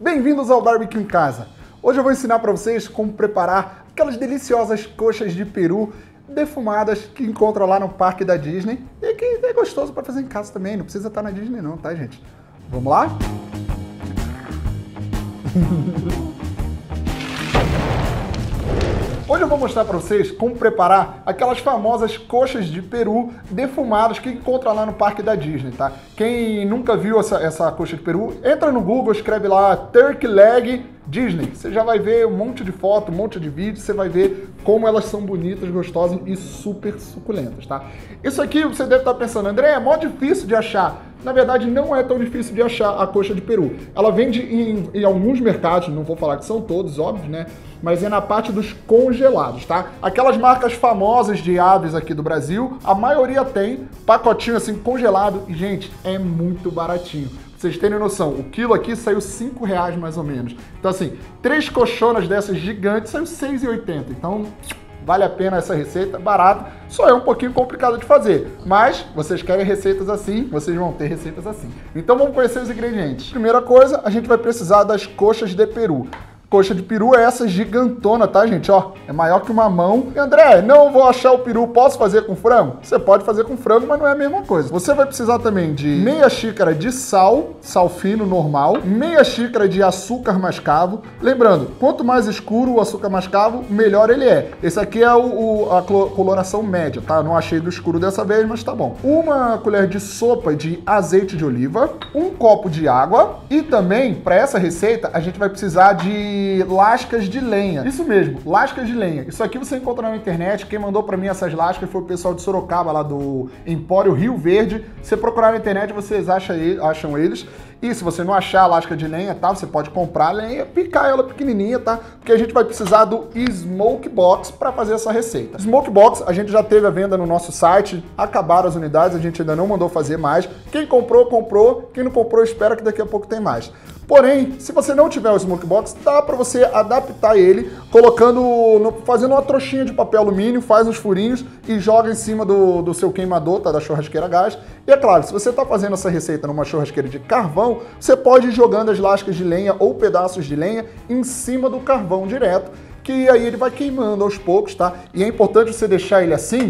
Bem-vindos ao Barbecue em Casa. Hoje eu vou ensinar para vocês como preparar aquelas deliciosas coxas de peru defumadas que encontra lá no parque da Disney e que é gostoso para fazer em casa também, não precisa estar na Disney não, tá, gente? Vamos lá? Hoje eu vou mostrar para vocês como preparar aquelas famosas coxas de peru defumadas que encontra lá no parque da Disney, tá? Quem nunca viu essa coxa de peru, entra no Google, escreve lá Turkey Leg Disney. Você já vai ver um monte de foto, um monte de vídeo, você vai ver como elas são bonitas, gostosas e super suculentas, tá? Isso aqui você deve estar pensando, André, é mó difícil de achar. Na verdade, não é tão difícil de achar a coxa de peru. Ela vende em alguns mercados, não vou falar que são todos, óbvio, né? Mas é na parte dos congelados, tá? Aquelas marcas famosas de aves aqui do Brasil, a maioria tem pacotinho assim congelado e, gente, é muito baratinho. Pra vocês terem noção, o quilo aqui saiu R$5 mais ou menos. Então assim, 3 coxonas dessas gigantes saiu R$6,80. Então vale a pena essa receita, barato, só é um pouquinho complicado de fazer, mas vocês querem receitas assim, vocês vão ter receitas assim. Então vamos conhecer os ingredientes. Primeira coisa, a gente vai precisar das coxas de peru. Coxa de peru é essa gigantona, tá, gente? Ó, é maior que uma mão. E, André, não vou achar o peru, posso fazer com frango? Você pode fazer com frango, mas não é a mesma coisa. Você vai precisar também de meia xícara de sal fino normal, meia xícara de açúcar mascavo. Lembrando, quanto mais escuro o açúcar mascavo, melhor ele é. Esse aqui é a coloração média, tá? Não achei do escuro dessa vez, mas tá bom. Uma colher de sopa de azeite de oliva, um copo de água e também, para essa receita, a gente vai precisar de lascas de lenha. Isso mesmo, lascas de lenha. Isso aqui você encontra na internet. Quem mandou pra mim essas lascas foi o pessoal de Sorocaba, lá do Empório Rio Verde. Se você procurar na internet, vocês acham eles. E se você não achar a lasca de lenha, tá? Você pode comprar a lenha, picar ela pequenininha, tá? Porque a gente vai precisar do Smoke Box para fazer essa receita. Smoke Box a gente já teve a venda no nosso site, acabaram as unidades, a gente ainda não mandou fazer mais. Quem comprou, comprou. Quem não comprou, espera que daqui a pouco tem mais. Porém, se você não tiver o Smoke Box, dá para você adaptar ele fazendo uma trouxinha de papel alumínio, faz uns furinhos e joga em cima do seu queimador, tá? Da churrasqueira a gás. E é claro, se você está fazendo essa receita numa churrasqueira de carvão, você pode ir jogando as lascas de lenha ou pedaços de lenha em cima do carvão direto, que aí ele vai queimando aos poucos, tá? E é importante você deixar ele assim,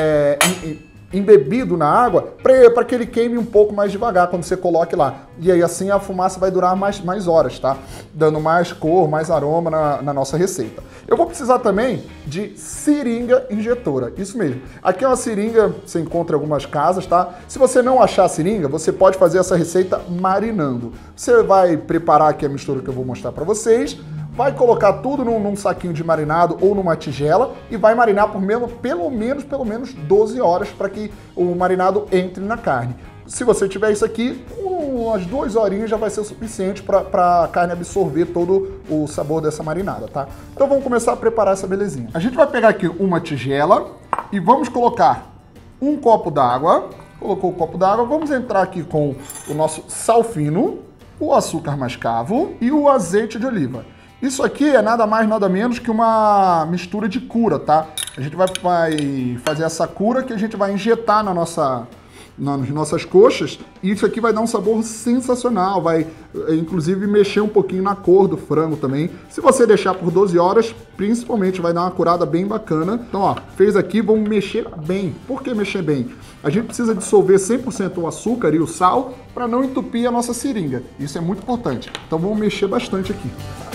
embebido na água, para que ele queime um pouco mais devagar quando você coloque lá. E aí assim a fumaça vai durar mais horas, tá? Dando mais cor, mais aroma na nossa receita. Eu vou precisar também de seringa injetora, isso mesmo. Aqui é uma seringa, você encontra em algumas casas, tá? Se você não achar a seringa, você pode fazer essa receita marinando. Você vai preparar aqui a mistura que eu vou mostrar para vocês, vai colocar tudo num saquinho de marinado ou numa tigela e vai marinar por pelo menos 12 horas para que o marinado entre na carne. Se você tiver isso aqui, umas 2 horinhas já vai ser o suficiente para a carne absorver todo o sabor dessa marinada, tá? Então vamos começar a preparar essa belezinha. A gente vai pegar aqui uma tigela e vamos colocar um copo d'água. Colocou o copo d'água, vamos entrar aqui com o nosso sal fino, o açúcar mascavo e o azeite de oliva. Isso aqui é nada mais, nada menos que uma mistura de cura, tá? A gente vai fazer essa cura que a gente vai injetar nas nossas coxas e isso aqui vai dar um sabor sensacional, vai inclusive mexer um pouquinho na cor do frango também. Se você deixar por 12 horas, principalmente vai dar uma curada bem bacana. Então, ó, fez aqui, vamos mexer bem. Por que mexer bem? A gente precisa dissolver 100% o açúcar e o sal para não entupir a nossa seringa. Isso é muito importante. Então vamos mexer bastante aqui.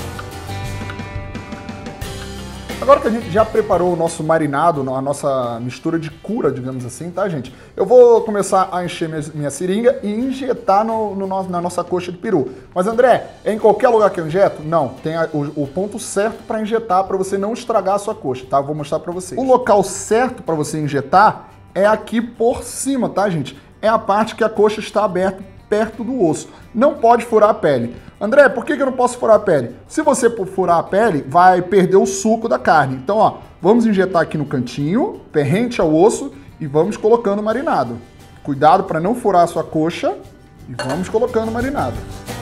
Agora que a gente já preparou o nosso marinado, a nossa mistura de cura, digamos assim, tá, gente? Eu vou começar a encher minha seringa e injetar na nossa coxa de peru. Mas, André, é em qualquer lugar que eu injeto? Não, tem o ponto certo para injetar, para você não estragar a sua coxa, tá? Eu vou mostrar para vocês. O local certo para você injetar é aqui por cima, tá, gente? É a parte que a coxa está aberta, perto do osso. Não pode furar a pele. André, por que eu não posso furar a pele? Se você furar a pele, vai perder o suco da carne. Então, ó, vamos injetar aqui no cantinho, rente ao osso e vamos colocando o marinado. Cuidado para não furar a sua coxa e vamos colocando o marinado.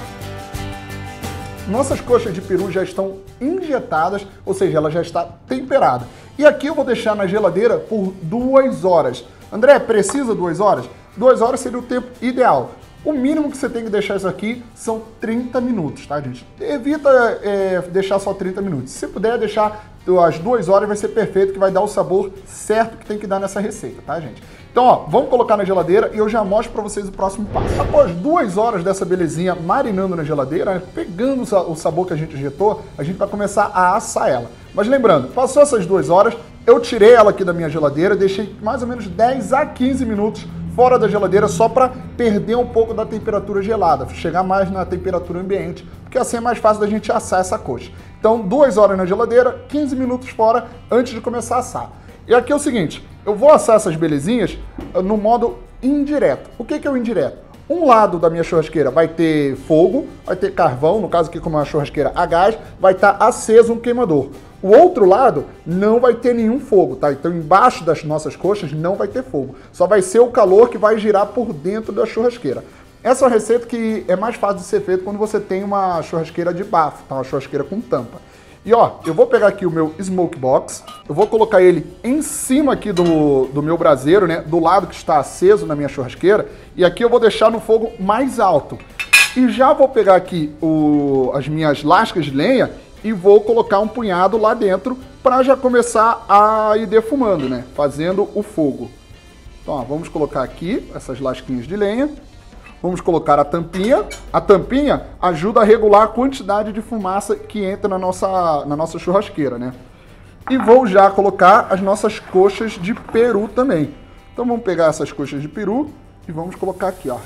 Nossas coxas de peru já estão injetadas, ou seja, ela já está temperada. E aqui eu vou deixar na geladeira por 2 horas. André, precisa 2 horas? 2 horas seria o tempo ideal. O mínimo que você tem que deixar isso aqui são 30 minutos, tá, gente? Evita deixar só 30 minutos. Se puder deixar as 2 horas, vai ser perfeito, que vai dar o sabor certo que tem que dar nessa receita, tá, gente? Então, ó, vamos colocar na geladeira e eu já mostro pra vocês o próximo passo. Após 2 horas dessa belezinha marinando na geladeira, né, pegando o sabor que a gente injetou, a gente vai começar a assar ela. Mas lembrando, passou essas 2 horas, eu tirei ela aqui da minha geladeira, deixei mais ou menos 10 a 15 minutos fora da geladeira só para perder um pouco da temperatura gelada, chegar mais na temperatura ambiente, porque assim é mais fácil da gente assar essa coxa. Então, 2 horas na geladeira, 15 minutos fora antes de começar a assar. E aqui é o seguinte, eu vou assar essas belezinhas no modo indireto. O que é o indireto? Um lado da minha churrasqueira vai ter fogo, vai ter carvão, no caso aqui como é uma churrasqueira a gás, vai estar aceso um queimador. O outro lado não vai ter nenhum fogo, tá? Então embaixo das nossas coxas não vai ter fogo. Só vai ser o calor que vai girar por dentro da churrasqueira. Essa é uma receita que é mais fácil de ser feita quando você tem uma churrasqueira de bafo, tá? Uma churrasqueira com tampa. E ó, eu vou pegar aqui o meu smoke box, eu vou colocar ele em cima aqui do meu braseiro, né? Do lado que está aceso na minha churrasqueira. E aqui eu vou deixar no fogo mais alto. E já vou pegar aqui as minhas lascas de lenha e vou colocar um punhado lá dentro para já começar a ir defumando, né? Fazendo o fogo. Então, ó, vamos colocar aqui essas lasquinhas de lenha. Vamos colocar a tampinha. A tampinha ajuda a regular a quantidade de fumaça que entra na nossa churrasqueira, né? E vou já colocar as nossas coxas de peru também. Então vamos pegar essas coxas de peru e vamos colocar aqui, ó.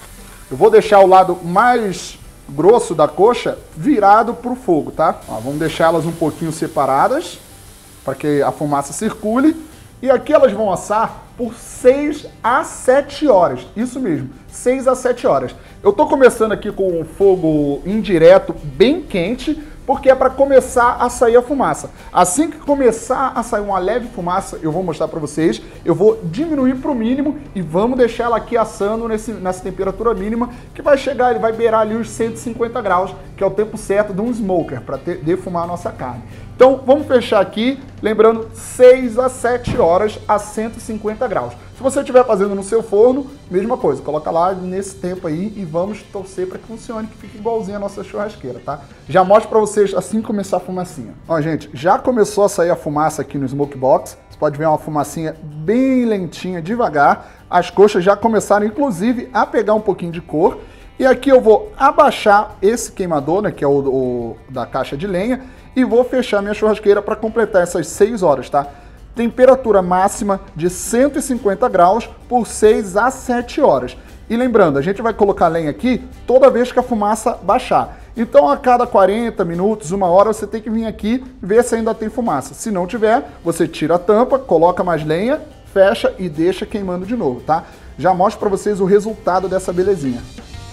Eu vou deixar o lado mais grosso da coxa virado para o fogo, tá? Ó, vamos deixar elas um pouquinho separadas para que a fumaça circule. E aqui elas vão assar por 6 a 7 horas. Isso mesmo, 6 a 7 horas. Eu tô começando aqui com o fogo indireto bem quente, porque é para começar a sair a fumaça. Assim que começar a sair uma leve fumaça, eu vou mostrar para vocês, eu vou diminuir para o mínimo e vamos deixar ela aqui assando nessa temperatura mínima, que vai chegar, ele vai beirar ali os 150 graus, que é o tempo certo de um smoker, para defumar a nossa carne. Então, vamos fechar aqui, lembrando, 6 a 7 horas a 150 graus. Se você estiver fazendo no seu forno, mesma coisa, coloca lá nesse tempo aí e vamos torcer para que funcione, que fique igualzinho a nossa churrasqueira, tá? Já mostro para vocês assim que começar a fumacinha. Ó, gente, já começou a sair a fumaça aqui no smoke box. Você pode ver uma fumacinha bem lentinha, devagar. As coxas já começaram, inclusive, a pegar um pouquinho de cor. E aqui eu vou abaixar esse queimador, né, que é o da caixa de lenha, e vou fechar minha churrasqueira para completar essas 6 horas, tá? Temperatura máxima de 150 graus por 6 a 7 horas. E lembrando, a gente vai colocar lenha aqui toda vez que a fumaça baixar. Então, a cada 40 minutos, 1 hora, você tem que vir aqui ver se ainda tem fumaça. Se não tiver, você tira a tampa, coloca mais lenha, fecha e deixa queimando de novo, tá? Já mostro para vocês o resultado dessa belezinha.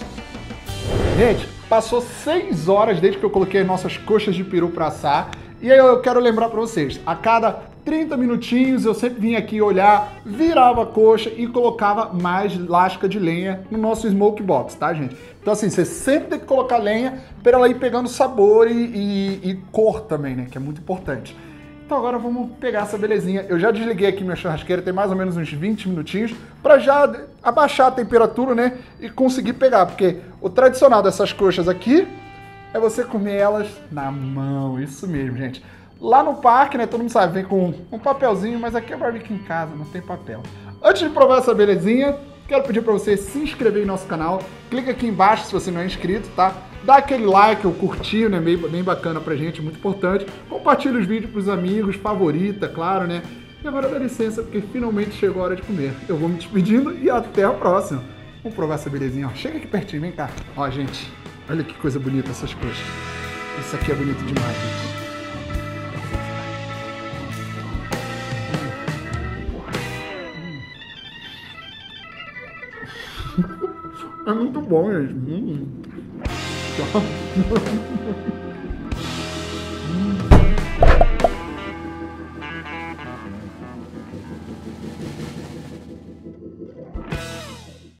Gente, passou 6 horas desde que eu coloquei as nossas coxas de peru para assar. E aí eu quero lembrar para vocês, a cada 30 minutinhos eu sempre vinha aqui olhar, virava a coxa e colocava mais lasca de lenha no nosso smoke box, tá, gente? Então assim, você sempre tem que colocar lenha para ela ir pegando sabor e cor também, né, que é muito importante. Então agora vamos pegar essa belezinha. Eu já desliguei aqui minha churrasqueira, tem mais ou menos uns 20 minutinhos, para já abaixar a temperatura, né, e conseguir pegar, porque o tradicional dessas coxas aqui é você comer elas na mão, isso mesmo, gente. Lá no parque, né, todo mundo sabe, vem com um papelzinho, mas aqui é barbecue em casa, não tem papel. Antes de provar essa belezinha, quero pedir para você se inscrever em nosso canal. Clica aqui embaixo se você não é inscrito, tá? Dá aquele like ou curtir, né, bem bacana pra gente, muito importante. Compartilha os vídeos pros amigos, favorita, claro, né? E agora dá licença, porque finalmente chegou a hora de comer. Eu vou me despedindo e até a próxima. Vamos provar essa belezinha, ó. Chega aqui pertinho, vem cá. Ó, gente, olha que coisa bonita essas coxas. Isso aqui é bonito demais, gente. É muito bom, gente.